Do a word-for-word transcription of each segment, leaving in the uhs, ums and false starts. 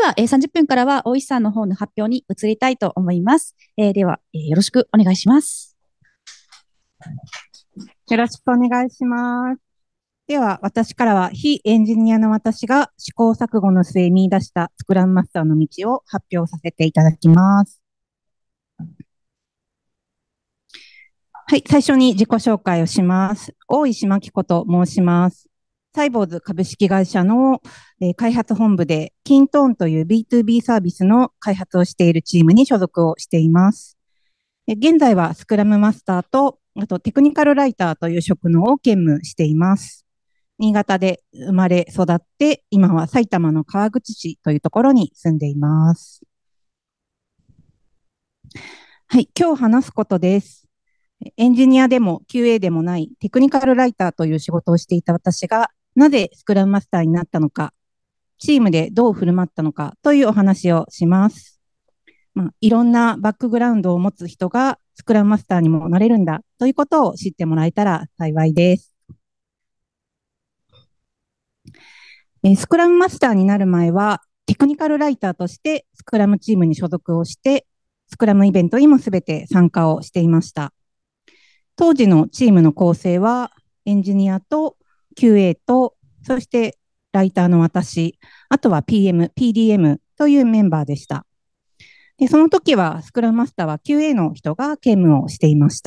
は、えーさんじゅっぷんからは、大石さんの方の発表に移りたいと思います。えーでは、えーよろしくお願いします。 よろしくお願いします。では、私からは、非エンジニアの私が試行錯誤の末見出したスクラムマスターの道を発表させていただきます。はい、最初に自己紹介をします。大石真紀子と申します。サイボーズ株式会社の、えー開発本部で、キントーンという ビーツービー サービスの開発をしているチームに所属をしています。え現在はスクラムマスターと、あとテクニカルライターという職能を兼務しています。新潟で生まれ育って、今は埼玉の川口市というところに住んでいます。はい、今日話すことです。エンジニアでも キューエー でもないテクニカルライターという仕事をしていた私が、なぜスクラムマスターになったのか、チームでどう振る舞ったのかというお話をします。まあ、いろんなバックグラウンドを持つ人がスクラムマスターにもなれるんだということを知ってもらえたら幸いです。えースクラムマスターになる前は、テクニカルライターとしてスクラムチームに所属をして、スクラムイベントにもすべて参加をしていました。当時のチームの構成は、エンジニアと キューエー と、そしてライターの私、あとは ピーエム、ピーディーエム というメンバーでした。でその時は、スクラムマスターは キューエー の人が兼務をしていました。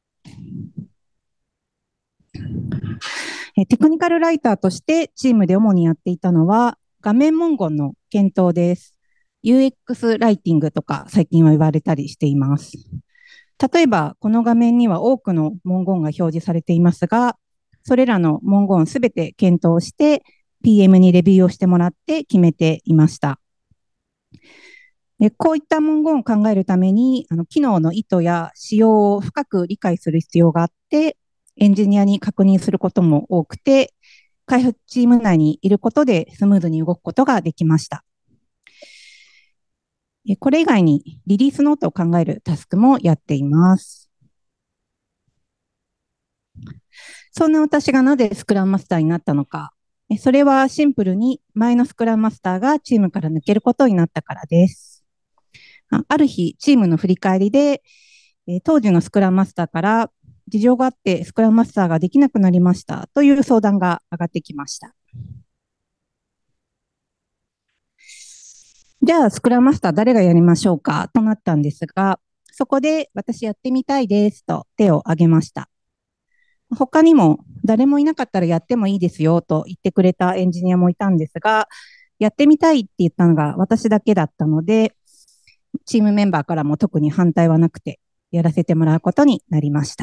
テクニカルライターとしてチームで主にやっていたのは、画面文言の検討です。ユーエックス ライティングとか最近は言われたりしています。例えば、この画面には多くの文言が表示されていますが、それらの文言をすべて検討して、ピーエム にレビューをしてもらって決めていました。でこういった文言を考えるために、あの機能の意図や仕様を深く理解する必要があって、エンジニアに確認することも多くて、開発チーム内にいることでスムーズに動くことができました。これ以外にリリースノートを考えるタスクもやっています。そんな私がなぜスクラムマスターになったのか。それはシンプルに前のスクラムマスターがチームから抜けることになったからです。ある日、チームの振り返りで、当時のスクラムマスターから事情があってスクラムマスターができなくなりましたという相談が上がってきました。じゃあ、スクラムマスター誰がやりましょうかとなったんですが、そこで私やってみたいですと手を挙げました。他にも誰もいなかったらやってもいいですよと言ってくれたエンジニアもいたんですが、やってみたいって言ったのが私だけだったので、チームメンバーからも特に反対はなくて、やらせてもらうことになりました。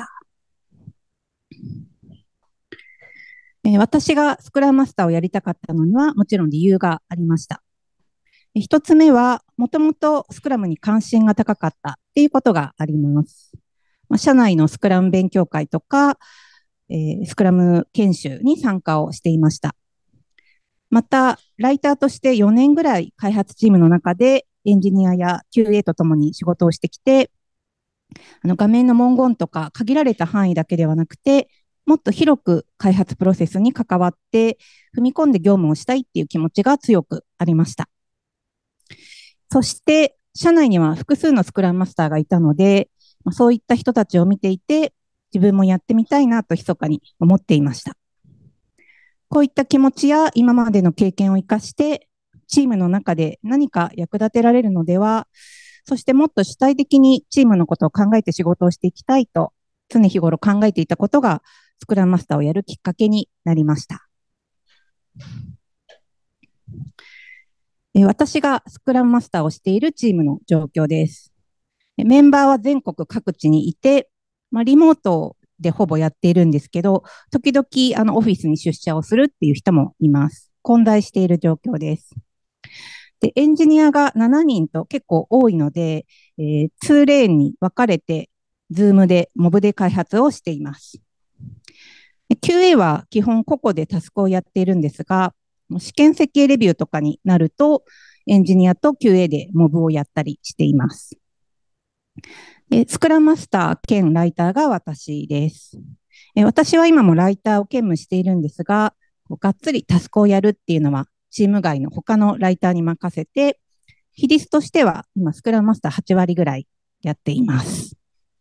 私がスクラムマスターをやりたかったのにはもちろん理由がありました。一つ目は、もともとスクラムに関心が高かったっていうことがあります。社内のスクラム勉強会とか、えー、スクラム研修に参加をしていました。また、ライターとしてよねんぐらい開発チームの中でエンジニアや キューエー とともに仕事をしてきて、あの画面の文言とか限られた範囲だけではなくて、もっと広く開発プロセスに関わって踏み込んで業務をしたいっていう気持ちが強くありました。そして、社内には複数のスクラムマスターがいたので、そういった人たちを見ていて、自分もやってみたいなと密かに思っていました。こういった気持ちや今までの経験を生かして、チームの中で何か役立てられるのでは、そしてもっと主体的にチームのことを考えて仕事をしていきたいと、常日頃考えていたことが、スクラムマスターをやるきっかけになりました。私がスクラムマスターをしているチームの状況です。メンバーは全国各地にいて、まあ、リモートでほぼやっているんですけど、時々あのオフィスに出社をするっていう人もいます。混在している状況です。で、エンジニアがしちにんと結構多いので、えー、にレーンに分かれて、ズームで、モブで開発をしています。キューエー は基本個々でタスクをやっているんですが、試験設計レビューとかになると、エンジニアと キューエー でモブをやったりしています。でスクラムマスター兼ライターが私です。私は今もライターを兼務しているんですが、がっつりタスクをやるっていうのはチーム外の他のライターに任せて、比率としては今スクラムマスターはち割ぐらいやっています。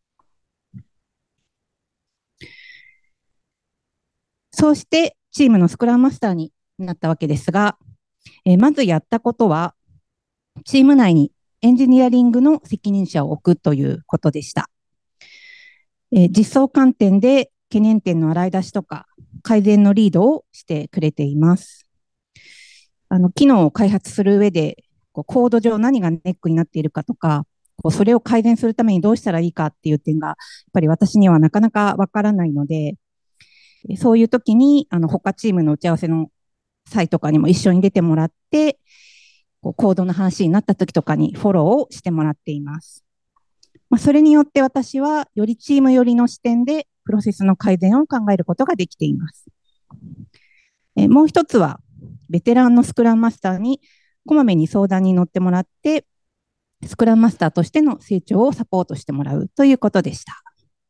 そうしてチームのスクラムマスターになったわけですが、えー、まずやったことは、チーム内にエンジニアリングの責任者を置くということでした。えー、実装観点で懸念点の洗い出しとか改善のリードをしてくれています。あの機能を開発する上でこうコード上何がネックになっているかとか、こうそれを改善するためにどうしたらいいかっていう点がやっぱり私にはなかなかわからないので、そういう時にあの他チームの打ち合わせの際とかにも一緒に出てもらって、こうコードの話になった時とかにフォローをしてもらっています。まあ、それによって私はよりチーム寄りの視点でプロセスの改善を考えることができています。えもう一つは、ベテランのスクラムマスターにこまめに相談に乗ってもらって、スクラムマスターとしての成長をサポートしてもらうということでした。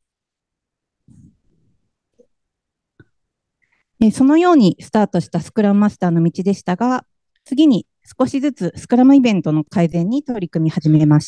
そのようにスタートしたスクラムマスターの道でしたが、次に少しずつスクラムイベントの改善に取り組み始めました。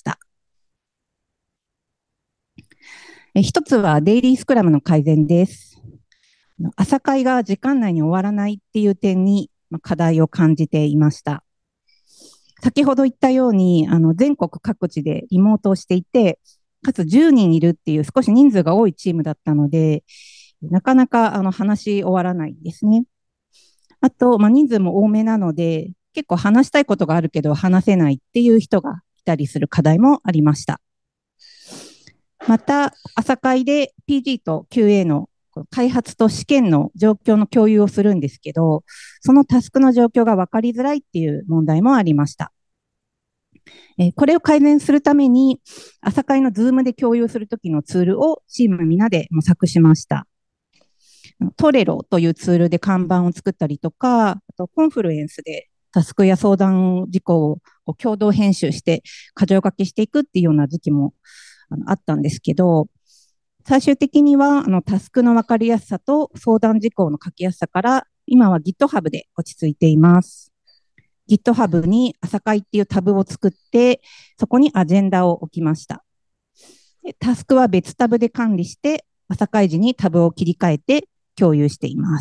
一つはデイリースクラムの改善です。朝会が時間内に終わらないっていう点に課題を感じていました。先ほど言ったように、あの全国各地でリモートをしていて、かつじゅうにんいるっていう少し人数が多いチームだったので、なかなかあの話終わらないですね。あと、まあ、人数も多めなので、結構話したいことがあるけど話せないっていう人がいたりする課題もありました。また、朝会で ピージー と キューエー の開発と試験の状況の共有をするんですけど、そのタスクの状況が分かりづらいっていう問題もありました。えー、これを改善するために、朝会のズームで共有するときのツールをチームみんなで模索しました。トレロというツールで看板を作ったりとか、あとコンフルエンスでタスクや相談事項を共同編集して箇条書きしていくっていうような時期もあったんですけど、最終的にはあのタスクの分かりやすさと相談事項の書きやすさから、今は GitHub で落ち着いています。GitHub に朝会っていうタブを作って、そこにアジェンダを置きました。タスクは別タブで管理して、朝会時にタブを切り替えて共有しています。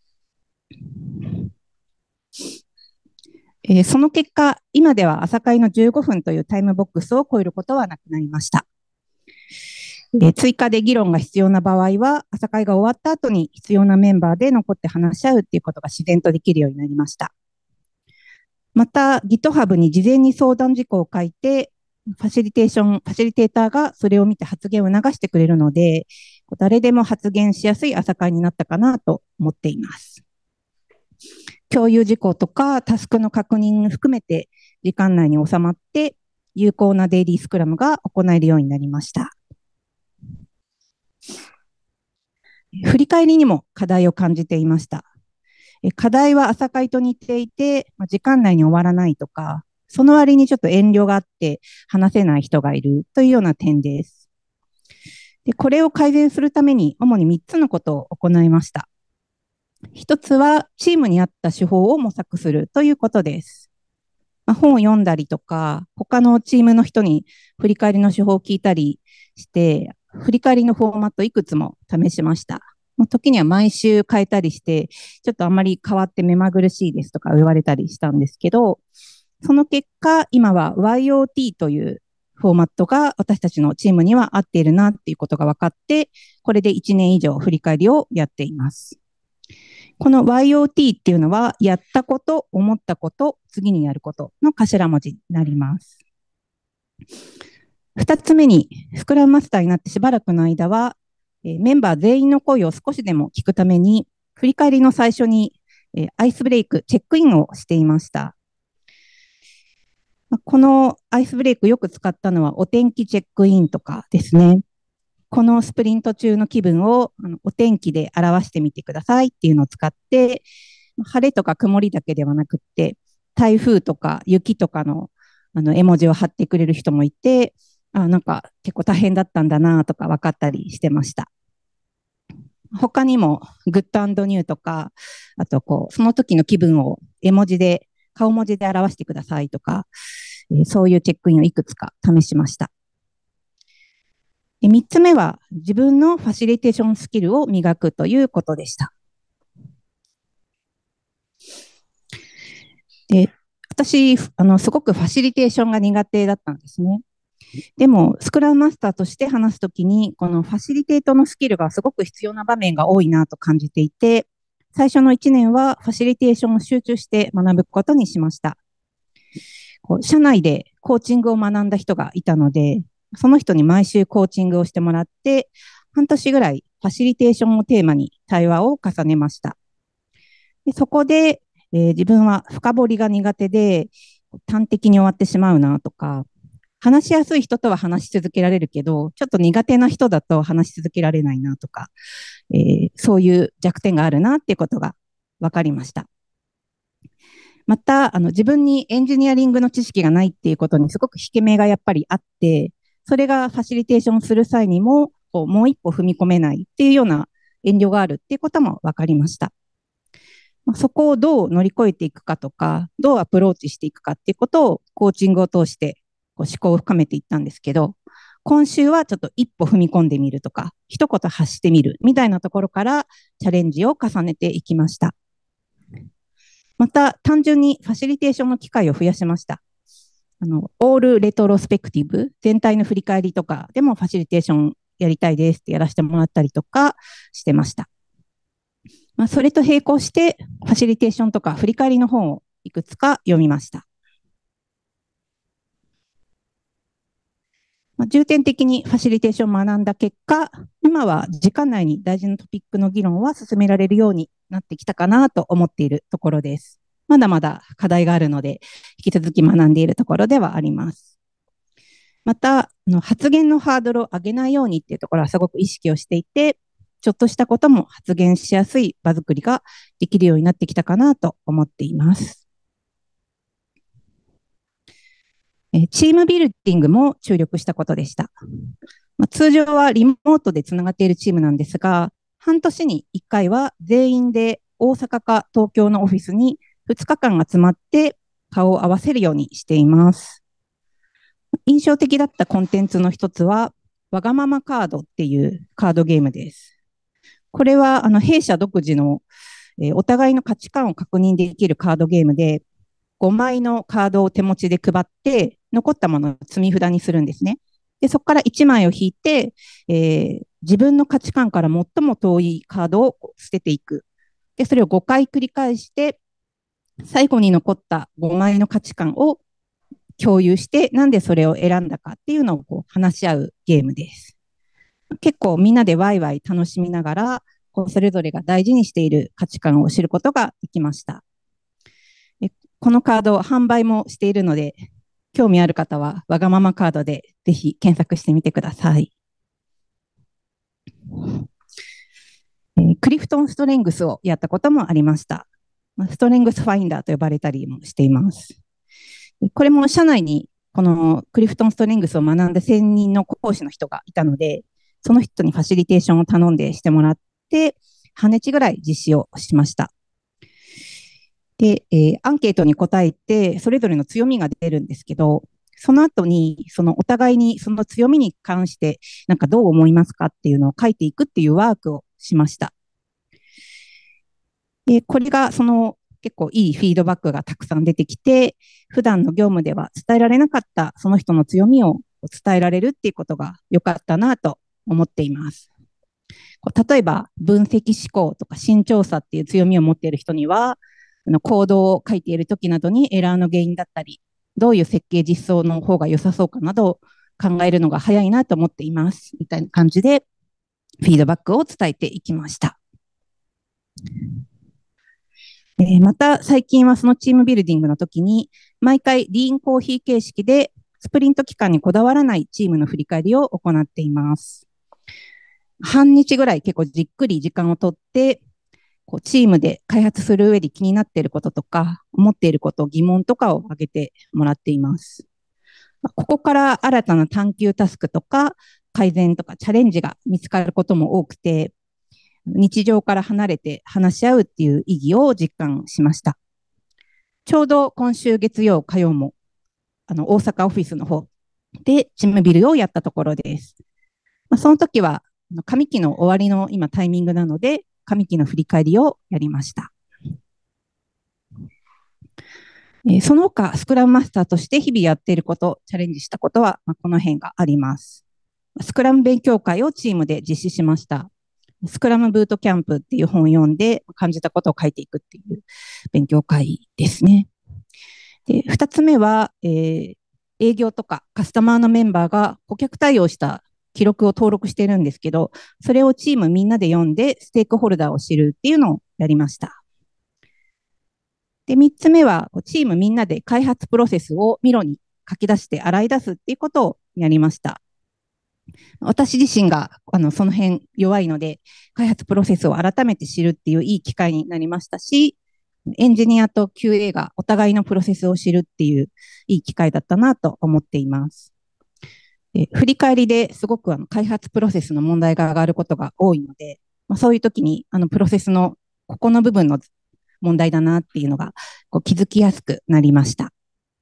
えー、その結果、今では朝会のじゅうごふんというタイムボックスを超えることはなくなりました。えー、追加で議論が必要な場合は、朝会が終わった後に必要なメンバーで残って話し合うっていうことが自然とできるようになりました。また、GitHub に事前に相談事項を書いて、ファシリテーション、ファシリテーターがそれを見て発言を促してくれるので、誰でも発言しやすい朝会になったかなと思っています。共有事項とかタスクの確認含めて時間内に収まって有効なデイリースクラムが行えるようになりました。振り返りにも課題を感じていました。課題は朝会と似ていて、時間内に終わらないとか、その割にちょっと遠慮があって話せない人がいるというような点です。で、これを改善するために主にみっつのことを行いました。一つはチームに合った手法を模索するということです。まあ、本を読んだりとか、他のチームの人に振り返りの手法を聞いたりして、振り返りのフォーマットいくつも試しました。時には毎週変えたりして、ちょっとあまり変わって目まぐるしいですとか言われたりしたんですけど、その結果、今は ワイオーティー というフォーマットが私たちのチームには合っているなっていうことが分かって、これでいちねん以上振り返りをやっています。この ワイオーティー っていうのは、やったこと、思ったこと、次にやることの頭文字になります。二つ目に、スクラムマスターになってしばらくの間は、メンバー全員の声を少しでも聞くために、振り返りの最初にアイスブレイク、チェックインをしていました。このアイスブレイクよく使ったのはお天気チェックインとかですね。このスプリント中の気分をあのお天気で表してみてくださいっていうのを使って、晴れとか曇りだけではなくって、台風とか雪とかのあの絵文字を貼ってくれる人もいて、あ、なんか結構大変だったんだなとか分かったりしてました。 他にもグッド&ニューとか、あとこう、その時の気分を絵文字で、顔文字で表してくださいとか、えーそういうチェックインをいくつか試しました。でみっつめは自分のファシリテーションスキルを磨くということでした。で私、あの、すごくファシリテーションが苦手だったんですね。でも、スクラムマスターとして話すときに、このファシリテートのスキルがすごく必要な場面が多いなと感じていて、最初のいちねんはファシリテーションを集中して学ぶことにしました。こう社内でコーチングを学んだ人がいたので、その人に毎週コーチングをしてもらって、半年ぐらいファシリテーションをテーマに対話を重ねました。でそこで、えー自分は深掘りが苦手で、端的に終わってしまうなとか、話しやすい人とは話し続けられるけど、ちょっと苦手な人だと話し続けられないなとか、えーそういう弱点があるなっていうことが分かりました。また、あの自分にエンジニアリングの知識がないっていうことにすごく引け目がやっぱりあって、それがファシリテーションする際にも、こうもう一歩踏み込めないっていうような遠慮があるっていうことも分かりました。まあそこをどう乗り越えていくかとか、どうアプローチしていくかっていうことをコーチングを通してこう思考を深めていったんですけど、今週はちょっと一歩踏み込んでみるとか、一言発してみるみたいなところからチャレンジを重ねていきました。また、単純にファシリテーションの機会を増やしました。あの、オールレトロスペクティブ、全体の振り返りとかでもファシリテーションやりたいですってやらせてもらったりとかしてました。まあ、それと並行して、ファシリテーションとか振り返りの本をいくつか読みました。まあ、重点的にファシリテーションを学んだ結果、今は時間内に大事なトピックの議論は進められるようになってきたかなと思っているところです。まだまだ課題があるので、引き続き学んでいるところではあります。また、あの発言のハードルを上げないようにっていうところはすごく意識をしていて、ちょっとしたことも発言しやすい場作りができるようになってきたかなと思っています。えチームビルディングも注力したことでした。まあ、通常はリモートでつながっているチームなんですが、半年にいっかいは全員で大阪か東京のオフィスにふつかかん集まって顔を合わせるようにしています。印象的だったコンテンツの一つは、わがままカードっていうカードゲームです。これはあの弊社独自の、えーお互いの価値観を確認できるカードゲームで、ごまいのカードを手持ちで配って、残ったものを積み札にするんですね。で、そこからいちまいを引いて、えー自分の価値観から最も遠いカードを捨てていく。で、それをごかい繰り返して、最後に残ったごまいの価値観を共有して、なんでそれを選んだかっていうのをこう話し合うゲームです。結構みんなでワイワイ楽しみながら、こうそれぞれが大事にしている価値観を知ることができました。このカード販売もしているので、興味ある方はわがままカードでぜひ検索してみてください。えークリフトンストレングスをやったこともありました。ストレングスファインダーと呼ばれたりもしています。これも社内にこのクリフトンストレングスを学んで専任の講師の人がいたので、その人にファシリテーションを頼んでしてもらって、半日ぐらい実施をしました。で、えーアンケートに答えて、それぞれの強みが出るんですけど、その後に、そのお互いにその強みに関して、なんかどう思いますかっていうのを書いていくっていうワークをしました。で、これがその結構いいフィードバックがたくさん出てきて、普段の業務では伝えられなかったその人の強みを伝えられるっていうことが良かったなと思っています。例えば、分析思考とか慎重さっていう強みを持っている人には、あのコードを書いている時などにエラーの原因だったり、どういう設計実装の方が良さそうかなどを考えるのが早いなと思っています。みたいな感じで、フィードバックを伝えていきました。えーまた、最近はそのチームビルディングの時に、毎回リーンコーヒー形式で、スプリント期間にこだわらないチームの振り返りを行っています。半日ぐらい結構じっくり時間をとって、こうチームで開発する上で気になっていることとか、思っていること、疑問とかを挙げてもらっています。ここから新たな探求タスクとか、改善とかチャレンジが見つかることも多くて、 日常から離れて話し合うっていう意義を実感しました。ちょうど今週月曜、火曜も、あの、大阪オフィスの方でチームビルをやったところです。まあ、その時は、上期の終わりの今タイミングなので、上期の振り返りをやりました。えー、その他、スクラムマスターとして日々やっていること、チャレンジしたことは、まあ、この辺があります。スクラム勉強会をチームで実施しました。スクラムブートキャンプっていう本を読んで感じたことを書いていくっていう勉強会ですね。で、二つ目は、えー、営業とかカスタマーのメンバーが顧客対応した記録を登録しているんですけど、それをチームみんなで読んでステークホルダーを知るっていうのをやりました。で、三つ目は、チームみんなで開発プロセスをミロに書き出して洗い出すっていうことをやりました。私自身があのその辺弱いので、開発プロセスを改めて知るっていういい機会になりましたし、エンジニアと キューエー がお互いのプロセスを知るっていういい機会だったなと思っています。で、振り返りですごくあの開発プロセスの問題が上がることが多いので、まあ、そういう時にあのプロセスのここの部分の問題だなっていうのがこう気づきやすくなりました。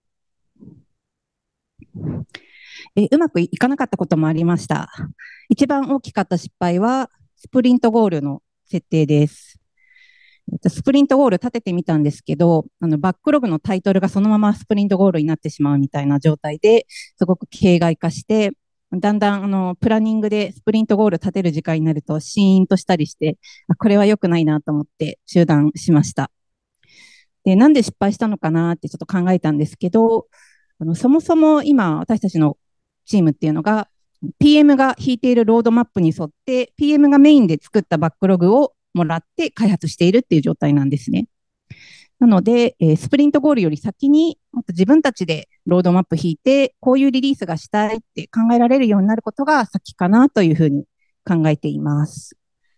えうまくいかなかったこともありました。一番大きかった失敗はスプリントゴールの設定です。スプリントゴール立ててみたんですけど、あのバックログのタイトルがそのままスプリントゴールになってしまうみたいな状態ですごく形骸化して、だんだんあのプランニングでスプリントゴール立てる時間になるとシーンとしたりして、これは良くないなと思って中断しました。で、なんで失敗したのかなってちょっと考えたんですけど、あのそもそも今私たちのチームっていうのが ピーエム が引いているロードマップに沿って ピーエム がメインで作ったバックログをもらって開発しているっていう状態なんですね。なので、えー、スプリントゴールより先に自分たちでロードマップ引いて、こういうリリースがしたいって考えられるようになることが先かなというふうに考えています。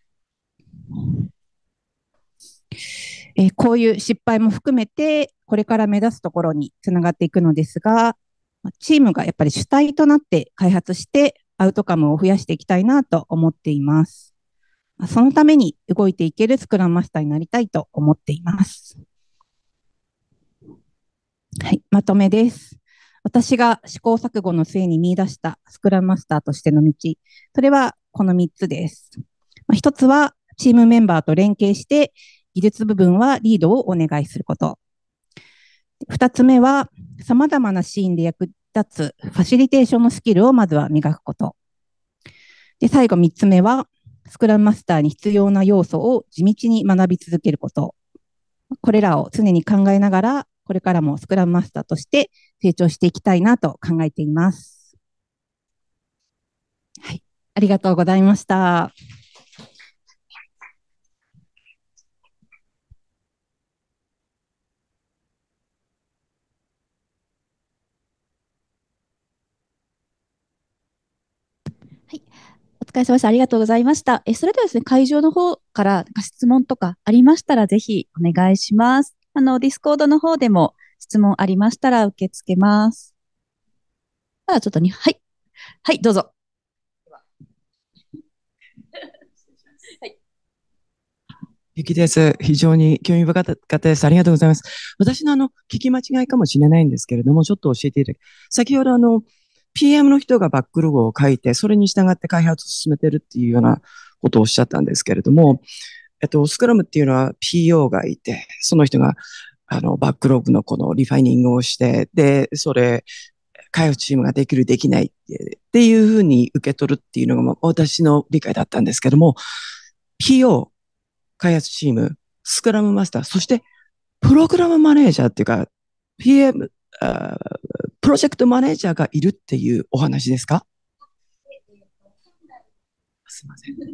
えー、こういう失敗も含めて、これから目指すところにつながっていくのですが、チームがやっぱり主体となって開発してアウトカムを増やしていきたいなと思っています。そのために動いていけるスクラムマスターになりたいと思っています。はい、まとめです。私が試行錯誤の末に見出したスクラムマスターとしての道、それはこのみっつです。ひとつはチームメンバーと連携して技術部分はリードをお願いすること。ふたつめは様々なシーンで役立つファシリテーションのスキルをまずは磨くこと。で、最後みっつめはスクラムマスターに必要な要素を地道に学び続けること。これらを常に考えながら、これからもスクラムマスターとして成長していきたいなと考えています。はい、ありがとうございました。 はい。お疲れ様でした。ありがとうございました。え、それではですね、会場の方から質問とかありましたら、ぜひお願いします。あの、ディスコードの方でも質問ありましたら受け付けます。ただちょっとに、はい。はい、どうぞ。 はい。ゆきです。非常に興味深かったです。ありがとうございます。私のあの、聞き間違いかもしれないんですけれども、ちょっと教えていただき、先ほどあの、ピーエム の人がバックログを書いて、それに従って開発を進めてるっていうようなことをおっしゃったんですけれども、えっと、スクラムっていうのは ピーオー がいて、その人が、あの、バックログのこのリファイニングをして、で、それ、開発チームができる、できないってっていうふうに受け取るっていうのが私の理解だったんですけども、ピーオー、開発チーム、スクラムマスター、そしてプログラムマネージャーっていうか、ピーエム、プロジェクトマネージャーがいるっていうお話ですか？すいません。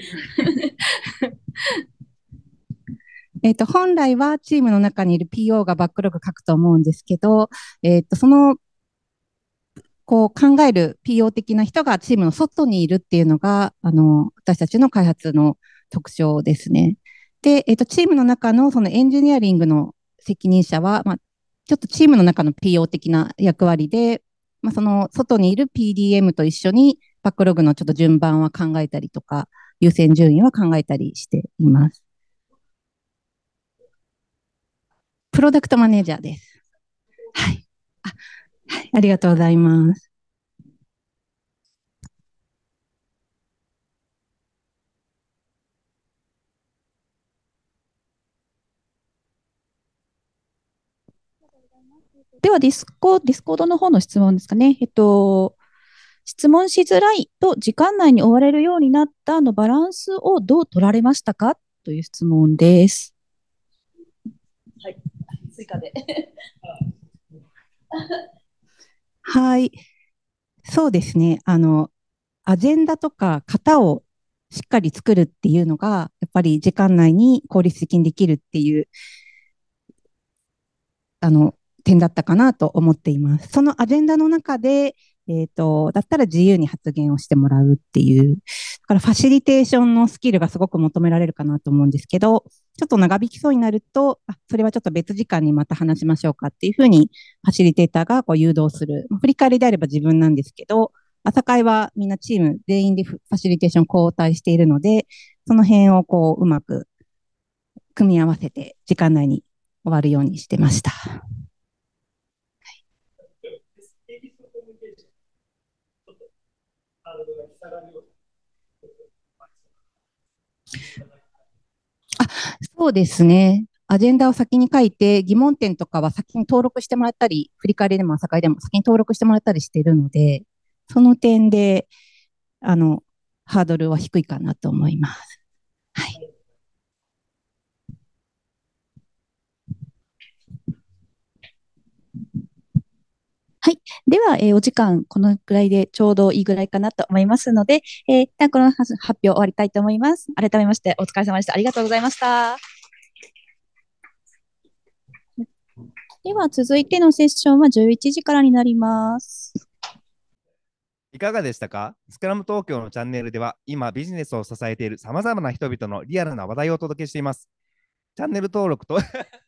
えっと、本来はチームの中にいる ピーオー がバックログ書くと思うんですけど、えっと、その、こう考える ピーオー 的な人がチームの外にいるっていうのが、あの、私たちの開発の特徴ですね。で、えっと、チームの中のそのエンジニアリングの責任者は、まあ、ちょっとチームの中の ピーオー 的な役割で、まあ、その外にいる ピーディーエム と一緒にバックログのちょっと順番は考えたりとか優先順位は考えたりしています。プロダクトマネージャーです。はい。あ、はい、ありがとうございます。 ではディスコ、ディスコードの方の質問ですかね。えっと、質問しづらいと時間内に終われるようになったのバランスをどう取られましたかという質問です。はい、追加で。 はい。そうですね。あの、アジェンダとか型をしっかり作るっていうのが、やっぱり時間内に効率的にできるっていう、あの、点だったかなと思っています。そのアジェンダの中で、えっと、だったら自由に発言をしてもらうっていう、だからファシリテーションのスキルがすごく求められるかなと思うんですけど、ちょっと長引きそうになると、あ、それはちょっと別時間にまた話しましょうかっていうふうに、ファシリテーターがこう誘導する。振り返りであれば自分なんですけど、朝会はみんなチーム全員でファシリテーション交代しているので、その辺をこううまく組み合わせて時間内に終わるようにしてました。あ、そうですね。アジェンダを先に書いて、疑問点とかは先に登録してもらったり、振り返りでも朝会でも先に登録してもらったりしているので、その点で、あの、ハードルは低いかなと思います。はい。 はい。では、えー、お時間、このぐらいでちょうどいいぐらいかなと思いますので、えー、一旦この発表終わりたいと思います。改めまして、お疲れ様でした。ありがとうございました。では、続いてのセッションはじゅういちじからになります。 いかがでしたか？スクラム東京のチャンネルでは、今ビジネスを支えている様々な人々のリアルな話題をお届けしています。チャンネル登録と